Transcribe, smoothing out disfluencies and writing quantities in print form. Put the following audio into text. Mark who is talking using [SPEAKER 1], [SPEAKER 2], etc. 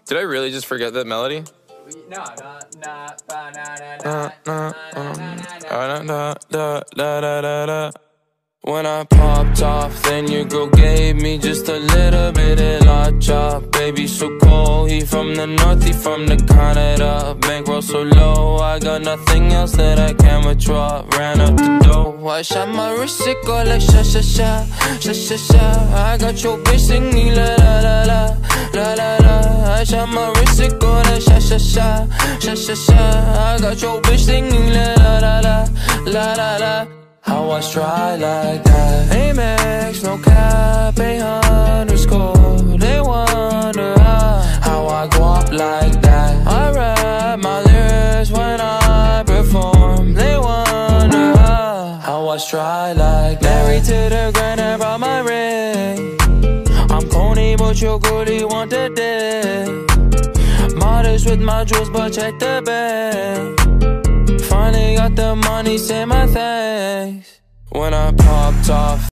[SPEAKER 1] Did I really just forget that melody?
[SPEAKER 2] No.
[SPEAKER 1] When I popped off, then your girl gave me just a little bit of la chop. Baby so cold, he from the north, he from the Canada. Bankroll so low, I got nothing else that I can withdraw. Ran up the dough, I shot my wrist, it go like sha sha sha, sha sha sha. I got your bitch singing la la la la, la la la. I shot my wrist, it go like sha sha sha, sha sha sha. I got your bitch singing la la la la, la la la. How I stride like that? Amex, no cap, 800 They wonder how I go up like that. I rap my lyrics when I perform. They wonder how I stride like that. Married to the grind, I brought my ring. I'm corny, but your girlie want the dick. Modest with my jewels, but check the bag. Finally got the money, say my thanks. When I popped off